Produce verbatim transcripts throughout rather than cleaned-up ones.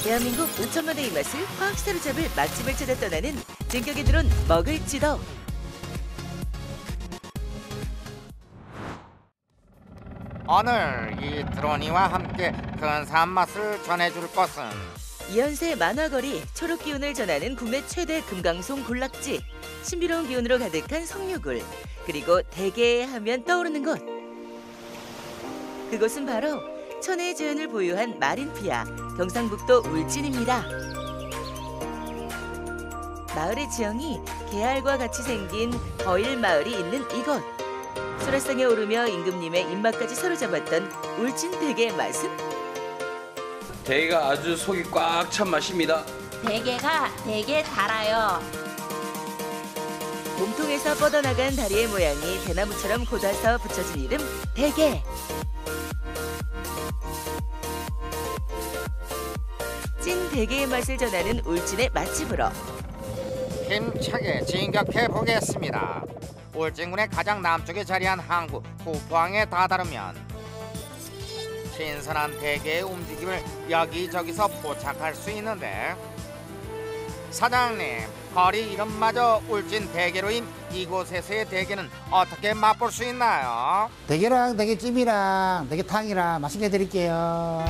대한민국 오천만의 입맛을 확 사로잡을 맛집을 찾아 떠나는 진격에 들어온 먹을지도. 오늘 이 드로니와 함께 근사한 맛을 전해줄 것은 이연세 만화거리 초록 기운을 전하는 국내 최대 금강송 군락지, 신비로운 기운으로 가득한 석류굴, 그리고 대게 하면 떠오르는 곳. 그곳은 바로 천혜의 자연을 보유한 마린피아 경상북도 울진입니다. 마을의 지형이 계알과 같이 생긴 거일마을이 있는 이곳. 소라상에 오르며 임금님의 입맛까지 사로잡았던 울진 대게의 맛은? 대게가 아주 속이 꽉 찬 맛입니다. 대게가 되게 달아요. 몸통에서 뻗어나간 다리의 모양이 대나무처럼 곧아서 붙여진 이름 대게. 찐 대게의 맛을 전하는 울진의 맛집으로 힘차게 진격해 보겠습니다. 울진군의 가장 남쪽에 자리한 항구 후포항에 다다르면 신선한 대게의 움직임을 여기저기서 포착할 수 있는데, 사장님, 거리 이름마저 울진 대게로인 이곳에서의 대게는 어떻게 맛볼 수 있나요? 대게랑 대게찜이랑 대게탕이랑 맛있게 드릴게요.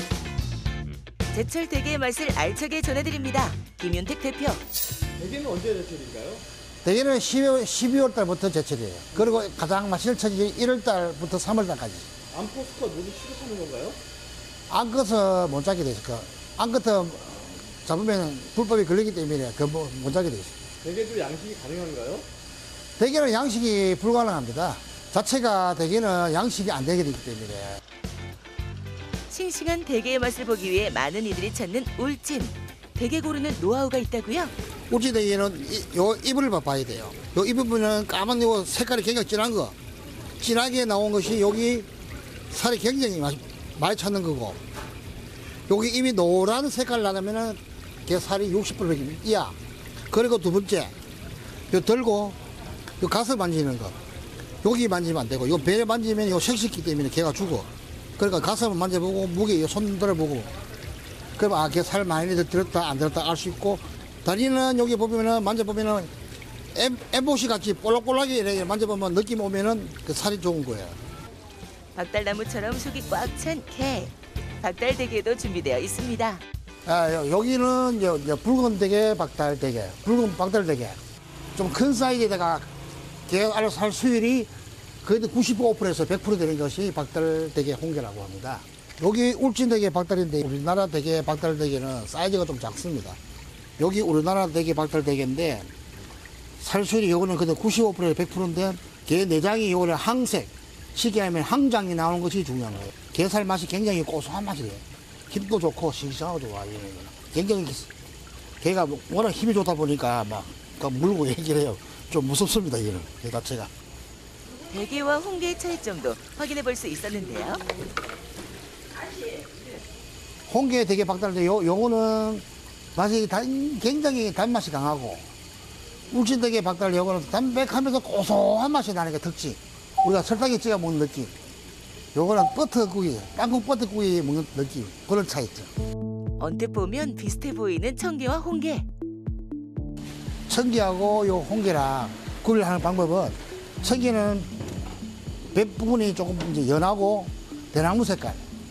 제철 대게의 맛을 알차게 전해드립니다. 김윤택 대표. 대게는 언제 제철인가요? 대게는 십이월 달부터 제철이에요. 그리고 가장 맛있는 철이 일월 달부터 삼월 달까지. 암포스컷 모두 취급하는 건가요? 안 꺼서 못 잡게 돼 있을까. 안 꺼서 잡으면 불법이 걸리기 때문에 그 못 잡게 돼 있어요. 대게도 양식이 가능한가요? 대게는 양식이 불가능합니다. 자체가 대게는 양식이 안 되게 되기 때문에. 싱싱한 대게의 맛을 보기 위해 많은 이들이 찾는 울진. 대게 고르는 노하우가 있다고요? 울진 대게는 이, 요 잎을 봐야 돼요. 요 잎 부분은 까만 요 색깔이 굉장히 진한 거. 진하게 나온 것이 여기 살이 굉장히 많이, 많이 찾는 거고, 여기 잎이 노란 색깔 나면은 걔 살이 육십 퍼센트 이하. 그리고 두 번째, 요 들고 요 가슴 만지는 거. 여기 만지면 안 되고, 요 배를 만지면 요 색식기 때문에 걔가 죽어. 그러니까 가슴을 만져보고 무게 요 손 들어보고, 그럼 아, 걔 살 많이 들었다 안 들었다 알 수 있고, 다리는 여기 보면은 만져보면은 엠보시 같이 볼록볼록하게 이렇게 만져보면 느낌 오면은 그 살이 좋은 거예요. 박달나무처럼 속이 꽉 찬 게. 박달대게도 준비되어 있습니다. 아, 여기는 여, 여 붉은 대게, 박달 대게, 붉은 박달 대게. 좀 큰 사이즈에다가 게 알로 살 수율이 거의 구십오 퍼센트에서 백 퍼센트 되는 것이 박달 대게 홍게라고 합니다. 여기 울진 대게 박달인데 우리나라 대게 박달 대게는 사이즈가 좀 작습니다. 여기 우리나라 대게 박달 대게인데 살 수율이 요거는 그때 구십오 퍼센트 백 퍼센트인데 게 내장이 요거는 항색, 쉽게 하면 항장이 나오는 것이 중요한 거예요. 게살 맛이 굉장히 고소한 맛이에요. 힘도 좋고 싱싱하고 좋아. 얘는. 굉장히 게가 워낙 힘이 좋다 보니까 막 물고 얘기를 해요. 좀 무섭습니다. 얘는 게 자체가. 대게와 홍게의 차이점도 확인해 볼 수 있었는데요. 홍게 대게 박달인데 요, 요거는 맛이 단, 굉장히 단맛이 강하고, 울진 대게 박달 요거는 담백하면서 고소한 맛이 나는 게 특징. 우리가 설탕에 찍어 먹는 느낌. 요거는 버터구이, 땅콩 버터구이 먹는 느낌. 그런 차이죠. 언뜻 보면 비슷해 보이는 청게와 홍게. 청게하고 요 홍게랑 구별하는 방법은, 청게는 배 부분이 조금 이제 연하고 대나무 색깔.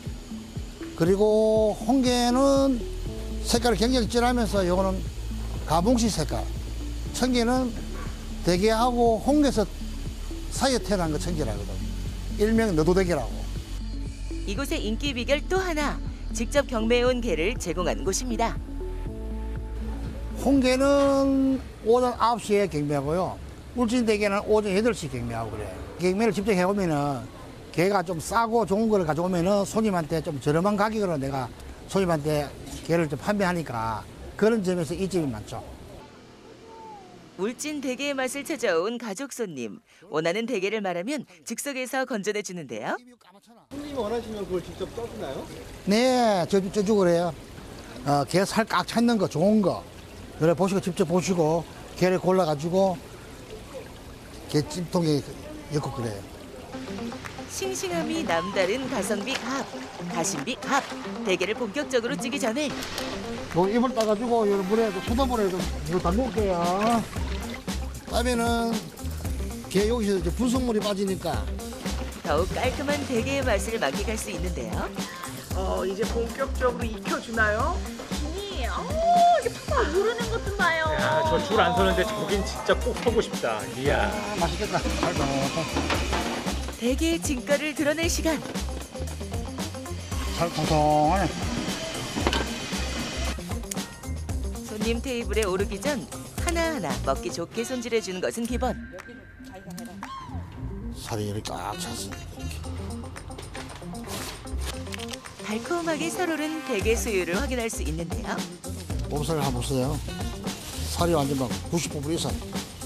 그리고 홍게는 색깔이 굉장히 진하면서 요거는 가봉식 색깔. 청게는 대게하고 홍게에서 사이에 태어난 거 청게라거든. 일명 너도대게라고. 이곳의 인기 비결 또 하나. 직접 경매해온 게를 제공한 곳입니다. 홍게는 오전 아홉 시에 경매하고요. 울진 대게는 오전 여덟 시 경매하고 그래요. 경매를 직접 해오면은 게가 좀 싸고 좋은 거를 가져오면은 손님한테 좀 저렴한 가격으로 내가 손님한테 게를 좀 판매하니까 그런 점에서 이점이 많죠. 울진 대게의 맛을 찾아온 가족 손님. 원하는 대게를 말하면 즉석에서 건져내 주는데요. 손님이 원하시면 그걸 직접 써주나요? 네, 저, 저주 그래요. 어, 게 살 꽉 찾는 거, 좋은 거. 그래 보시고 직접 보시고 게를 골라가지고 게 찜통에 넣고 그래요. 싱싱함이 남다른 가성비 갑, 가심비 갑. 대게를 본격적으로 찌기 전에 요 입을 따가지고 요 물에 소다물에 좀 이거 담글게요. 따면은 게 여기서 이제 분석물이 빠지니까 더욱 깔끔한 대게의 맛을 만끽할 수 있는데요. 어, 이제 본격적으로 익혀주나요? 이, 어, 이게 팍팍 누르는 것 좀 봐요. 야, 저 줄 안 서는데 저긴 진짜 꼭 서고 싶다. 이야. 아, 맛있겠다. 잘 넣어서. 대게의 진가를 드러낼 시간. 잘 통통하네. 손님 테이블에 오르기 전 하나하나 먹기 좋게 손질해 주는 것은 기본. 살이 이렇게 꽉 찼어. 달콤하게 살오른 대게 수율을 확인할 수 있는데요. 몸살을 한번 보세요. 살이 완전 막 구십 퍼센트 이상.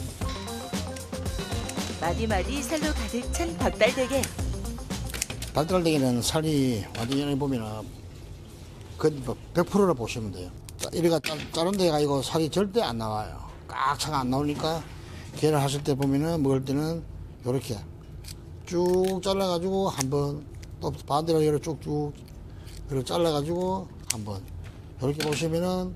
마디마디 살로 가득 찬 박달대게. 박달대게는 살이 완전히 보면은 거의 백 퍼센트라 보시면 돼요. 이래가 자른 데가 아니고 살이 절대 안 나와요. 꽉 차가 안 나오니까 게를 하실 때 보면은 먹을 때는 이렇게 쭉 잘라가지고 한번 또 반대로 이렇게 쭉쭉 이렇게 잘라가지고 한번 이렇게 보시면은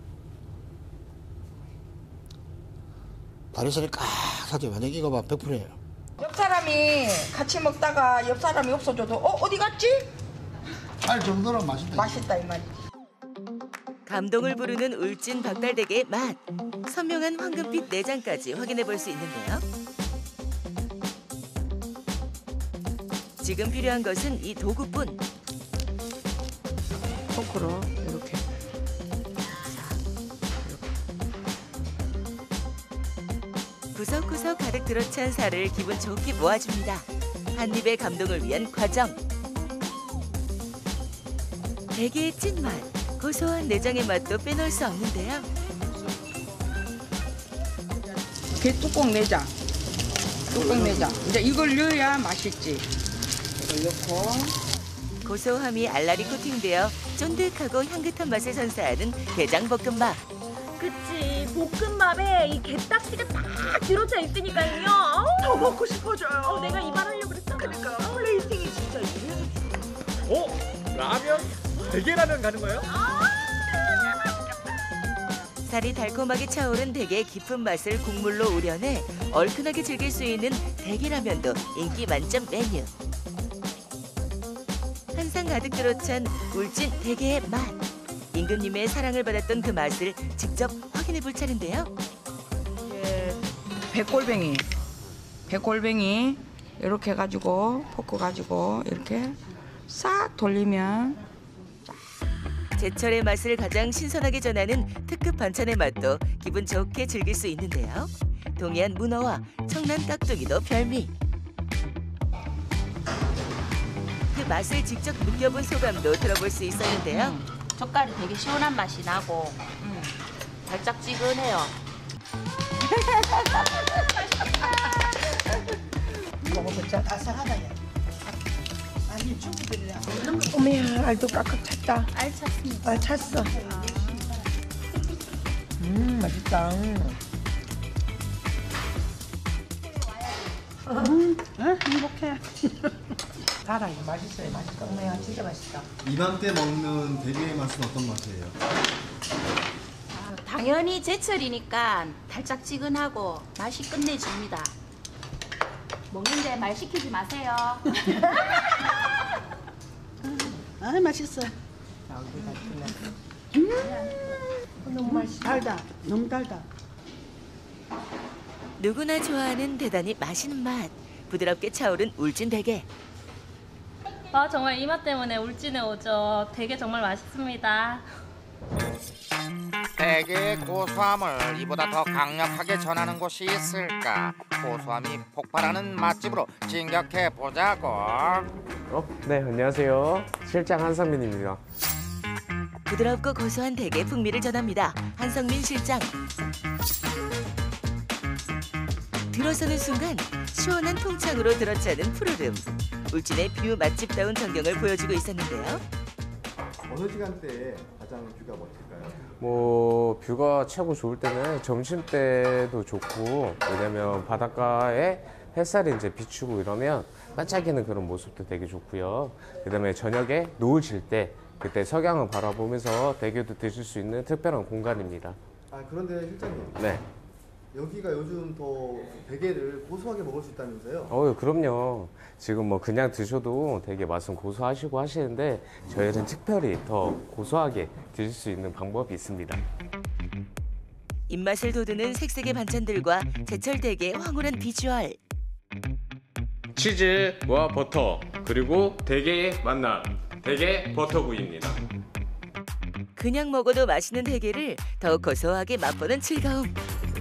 다리살이 꽉 차죠. 완전 이거 봐 백 퍼센트예요. 옆 사람이 같이 먹다가 옆 사람이 없어져도 어 어디 갔지? 할 정도로 맛있다. 맛있다 이 말이지. 감동을 부르는 울진 박달대게의 맛. 선명한 황금빛 내장까지 확인해 볼 수 있는데요. 지금 필요한 것은 이 도구뿐. 포크로 이렇게. 구석구석 가득 들어찬 살을 기분 좋게 모아줍니다. 한 입의 감동을 위한 과정. 대게의 찐맛, 고소한 내장의 맛도 빼놓을 수 없는데요. 게 뚜껑 내장. 뚜껑 내장. 이제 이걸 넣어야 맛있지. 이걸 넣고. 고소함이 알알이 코팅되어 쫀득하고 향긋한 맛을 선사하는 게장볶음밥. 그치, 볶음밥에 이 게딱지가 딱 들어차 있으니까요. 어우, 더 먹고 싶어져요. 어, 내가 이 말하려고 그랬어. 그러니까 플레이팅이 진짜 이래서 어? 라면? 대게라면 가는 거예요? 살이 달콤하게 차오른 대게의 깊은 맛을 국물로 우려내 얼큰하게 즐길 수 있는 대게라면도 인기 만점 메뉴. 한상 가득 들어찬 울진 대게의 맛. 임금님의 사랑을 받았던 그 맛을 직접 확인해 볼 차례인데요. 이제 백골뱅이. 백골뱅이 이렇게 해가지고 포크 가지고 이렇게 싹 돌리면 제철의 맛을 가장 신선하게 전하는 특급 반찬의 맛도 기분 좋게 즐길 수 있는데요. 동해안 문어와 청란 깍두기도 별미. 그 맛을 직접 느껴본 소감도 들어볼 수 있었는데요. 젓갈이 되게 시원한 맛이 나고 음, 달짝지근해요. 먹어보자. 아삭하다 야. 아니 주부들이야. 어머야 알도 깍깍 찼다. 알 찼습니다. 아 찼어. 음 맛있다. 음, 응, 행복해. 달아요. 맛있어요. 맛있다. 어머야 진짜 맛있다. 이맘때 먹는 대게의 맛은 어떤 맛이에요? 아, 당연히 제철이니까 달짝지근하고 맛이 끝내줍니다. 먹는데 말 시키지 마세요. 아 맛있어. 음, 너무 맛있어. 달다. 너무 달다. 누구나 좋아하는 대단히 맛있는 맛. 부드럽게 차오른 울진 대게. 아 정말 이 맛 때문에 울진에 오죠. 되게 정말 맛있습니다. 대게의 고소함을 이보다 더 강력하게 전하는 곳이 있을까? 고소함이 폭발하는 맛집으로 진격해 보자고. 어? 네, 안녕하세요. 실장 한상민입니다. 부드럽고 고소한 대게 풍미를 전합니다. 한성민 실장. 들어서는 순간 시원한 통창으로 들어차는 푸르름. 울진의 뷰 맛집다운 전경을 보여주고 있었는데요. 어느 시간대에 가장 뷰가 멋질까요? 뭐 뷰가 최고 좋을 때는 점심 때도 좋고, 왜냐면 바닷가에 햇살이 이제 비추고 이러면 반짝이는 그런 모습도 되게 좋고요. 그다음에 저녁에 노을 질 때 그때 석양을 바라보면서 대게도 드실 수 있는 특별한 공간입니다. 아 그런데 실장님. 네. 여기가 요즘 더 대게를 고소하게 먹을 수 있다면서요? 어, 그럼요. 지금 뭐 그냥 드셔도 되게 맛은 고소하시고 하시는데 저희는 특별히 더 고소하게 드실 수 있는 방법이 있습니다. 입맛을 돋우는 색색의 반찬들과 제철 대게의 황홀한 비주얼. 치즈와 버터 그리고 대게의 만남 대게 버터구이입니다. 그냥 먹어도 맛있는 대게를 더 고소하게 맛보는 즐거움.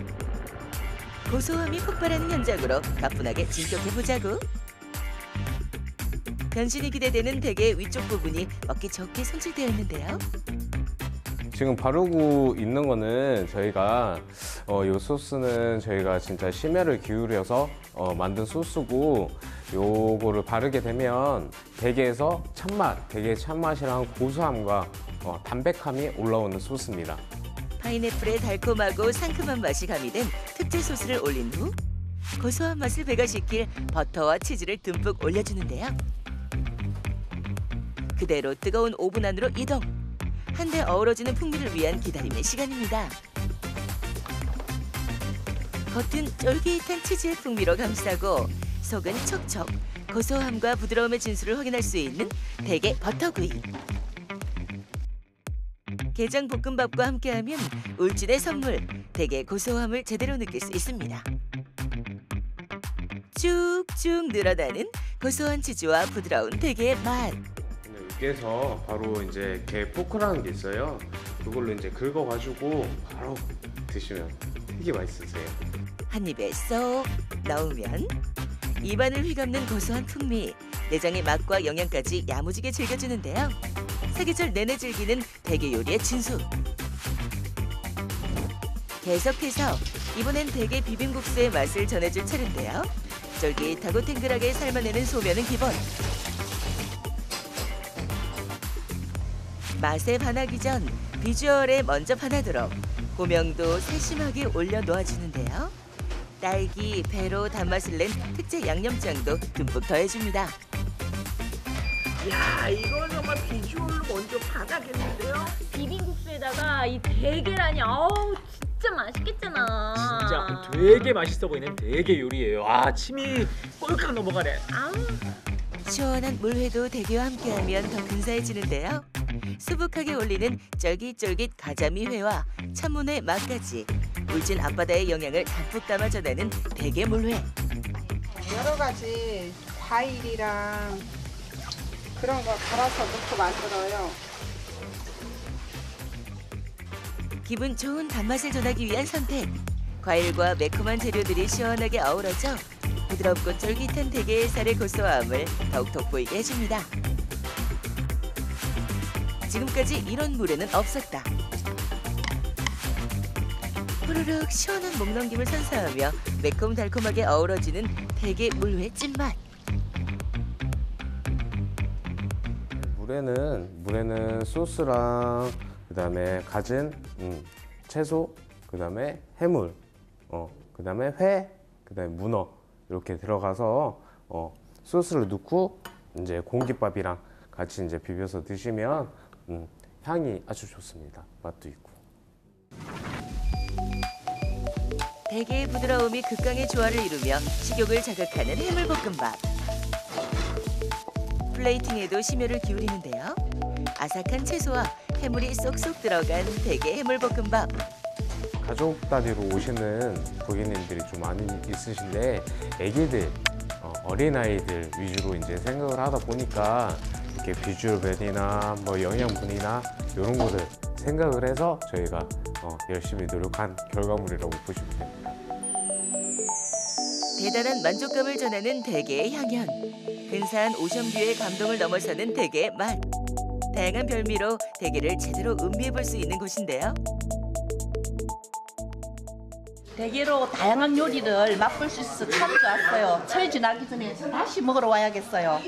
고소함이 폭발하는 현장으로 가뿐하게 진격해보자고. 변신이 기대되는 대게 위쪽 부분이 먹기 좋게 손질되어 있는데요. 지금 바르고 있는 거는 저희가 어, 요 소스는 저희가 진짜 심혈을 기울여서 어, 만든 소스고 요거를 바르게 되면 대게에서 참맛, 대게의 참맛이랑 고소함과 어, 담백함이 올라오는 소스입니다. 파인애플의 달콤하고 상큼한 맛이 가미된 특제 소스를 올린 후 고소한 맛을 배가시킬 버터와 치즈를 듬뿍 올려주는데요. 그대로 뜨거운 오븐 안으로 이동. 한데 어우러지는 풍미를 위한 기다림의 시간입니다. 겉은 쫄깃한 치즈의 풍미로 감싸고 속은 촉촉, 고소함과 부드러움의 진수를 확인할 수 있는 대게 버터구이. 게장 볶음밥과 함께하면 울진의 선물, 대게 고소함을 제대로 느낄 수 있습니다. 쭉쭉 늘어나는 고소한 치즈와 부드러운 대게의 맛. 여기에서 바로 이제 게 포크라는 게 있어요. 그걸로 이제 긁어가지고 바로 드시면 되게 맛있으세요. 한 입에 쏙 넣으면 입안을 휘감는 고소한 풍미, 내장의 맛과 영양까지 야무지게 즐겨주는데요. 사계절 내내 즐기는 대게 요리의 진수. 계속해서 이번엔 대게 비빔국수의 맛을 전해줄 차례인데요. 쫄깃하고 탱글하게 삶아내는 소면은 기본. 맛에 반하기 전 비주얼에 먼저 반하도록 고명도 세심하게 올려 놓아주는데요. 딸기, 배로 단맛을 낸 특제 양념장도 듬뿍 더해줍니다. 야, 이건 정말 비주얼로 먼저 반하겠는데요? 비빔국수에다가 이 대게라니, 어우 진짜 맛있겠잖아. 진짜 되게 맛있어 보이는 대게 요리예요. 아, 침이 꼴깍 넘어가네. 아우. 시원한 물회도 대게와 함께하면 더 근사해지는데요. 수북하게 올리는 쫄깃쫄깃 가자미회와 참문의 맛까지 울진 앞바다의 영양을 담뿍 담아 전하는 대게 물회. 여러 가지 과일이랑 그런 거 갈아서 넣고 만들어요. 기분 좋은 단맛을 전하기 위한 선택. 과일과 매콤한 재료들이 시원하게 어우러져 부드럽고 쫄깃한 대게의 살의 고소함을 더욱 돋보이게 해줍니다. 지금까지 이런 물회는 없었다. 후루룩 시원한 목넘김을 선사하며 매콤달콤하게 어우러지는 대게 물회 찐맛. 물에는 물에는 소스랑 그다음에 갖은 음, 채소, 그다음에 해물, 어, 그다음에 회, 그다음에 문어 이렇게 들어가서 어, 소스를 넣고 이제 공깃밥이랑 같이 이제 비벼서 드시면 음, 향이 아주 좋습니다. 맛도 있고. 대게의 부드러움이 극강의 조화를 이루며 식욕을 자극하는 해물볶음밥. 플레이팅에도 심혈을 기울이는데요. 아삭한 채소와 해물이 쏙쏙 들어간 대게 해물볶음밥. 가족 단위로 오시는 고객님들이 좀 많이 있으신데 애기들, 어, 어린아이들 위주로 이제 생각을 하다 보니까 이렇게 비주얼면이나 뭐 영양분이나 이런 거를 생각을 해서 저희가 어, 열심히 노력한 결과물이라고 보시면 됩니다. 대단한 만족감을 전하는 대게의 향연. 근사한 오션뷰의 감동을 넘어서는 대게의 맛. 다양한 별미로 대게를 제대로 음미해볼 수 있는 곳인데요. 대게로 다양한 요리를 맛볼 수 있어서 참 좋았어요. 철 지나기 전에 다시 먹으러 와야겠어요.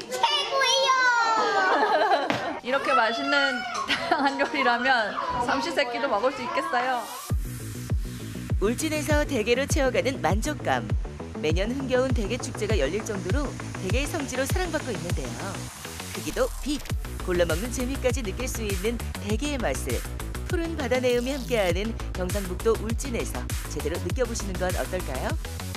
최고예요! 이렇게 맛있는 다양한 요리라면 삼시세끼도 먹을 수 있겠어요. 울진에서 대게로 채워가는 만족감. 매년 흥겨운 대게 축제가 열릴 정도로 대게의 성지로 사랑받고 있는데요. 크기도 빅, 골라 먹는 재미까지 느낄 수 있는 대게의 맛을 푸른 바다 내음이 함께하는 경상북도 울진에서 제대로 느껴보시는 건 어떨까요?